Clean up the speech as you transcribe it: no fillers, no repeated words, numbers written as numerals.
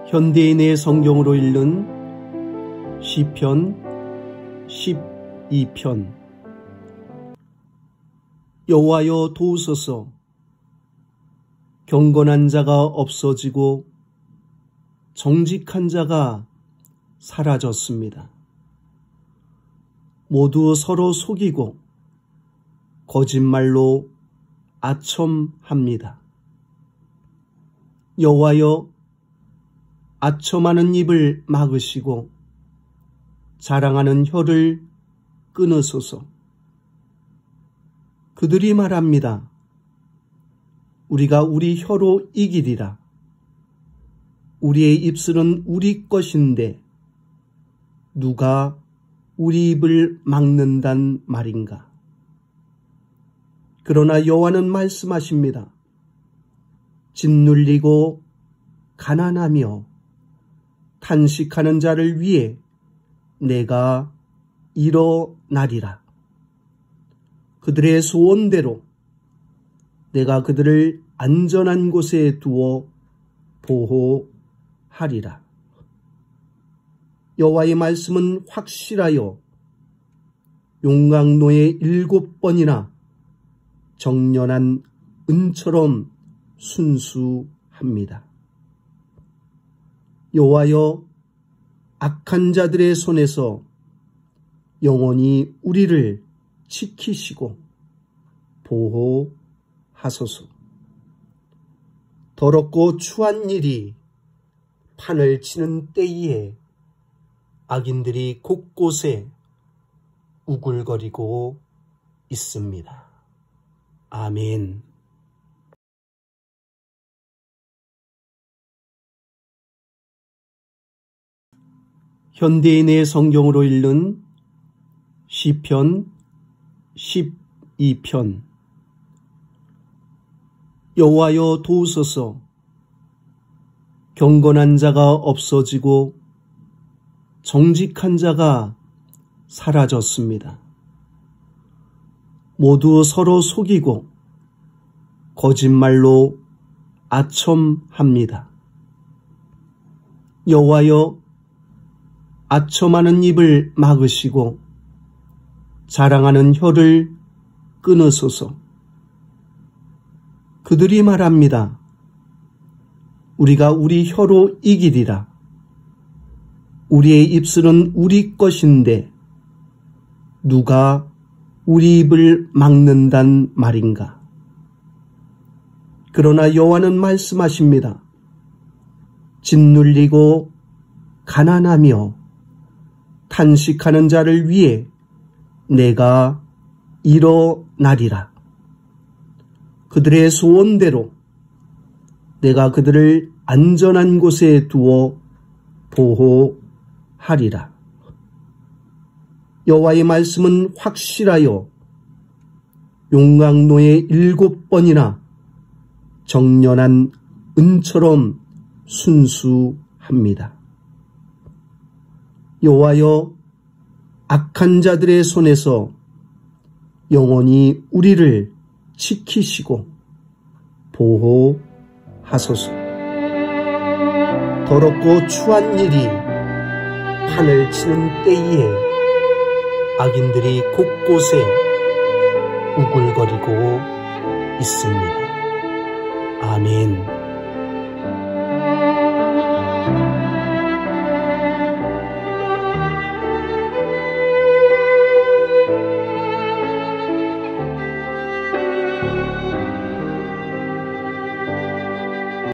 현대인의 성경으로 읽는 시편 12편. 여호와여 도우소서. 경건한 자가 없어지고 정직한 자가 사라졌습니다. 모두 서로 속이고 거짓말로 아첨합니다. 여호와여, 아첨하는 입을 막으시고 자랑하는 혀를 끊으소서. 그들이 말합니다. 우리가 우리 혀로 이기리라. 우리의 입술은 우리 것인데 누가 우리 입을 막는단 말인가. 그러나 여호와는 말씀하십니다. 짓눌리고 가난하며 탄식하는 자를 위해 내가 일어나리라. 그들의 소원대로 내가 그들을 안전한 곳에 두어 보호하리라. 여호와의 말씀은 확실하여 용광로에 7번이나 정연한 은처럼 순수합니다. 여호와여, 악한 자들의 손에서 영원히 우리를 지키시고 보호하소서. 더럽고 추한 일이 판을 치는 때에 악인들이 곳곳에 우글거리고 있습니다. 아멘. 현대인의 성경으로 읽는 시편 12편. 여호와여 도우소서. 경건한 자가 없어지고 정직한 자가 사라졌습니다. 모두 서로 속이고 거짓말로 아첨합니다. 여호와여, 아첨하는 입을 막으시고 자랑하는 혀를 끊으소서. 그들이 말합니다. 우리가 우리 혀로 이기리라. 우리의 입술은 우리 것인데 누가 우리 입을 막는단 말인가. 그러나 여호와는 말씀하십니다. 짓눌리고 가난하며 탄식하는 자를 위해 내가 일어나리라. 그들의 소원대로 내가 그들을 안전한 곳에 두어 보호하리라. 여호와의 말씀은 확실하여 용광로에 7번이나 정연한 은처럼 순수합니다. 여호와여, 악한 자들의 손에서 영원히 우리를 지키시고 보호하소서. 더럽고 추한 일이 판을 치는 때에 악인들이 곳곳에 우글거리고 있습니다. 아멘.